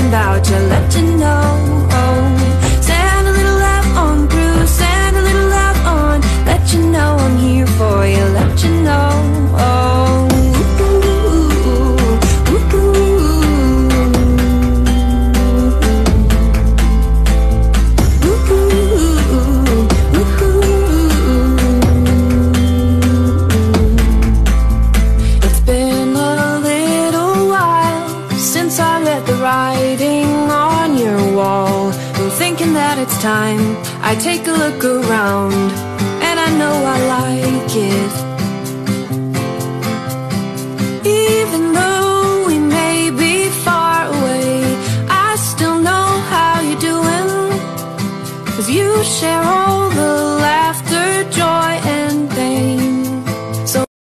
thinking about you, let you know. Send a little love on through, send a little love on, let you know I'm here for you, let you know. It's been a little while since I read the writing on your wall. I'm thinking that it's time I take a look around, and I know I like it.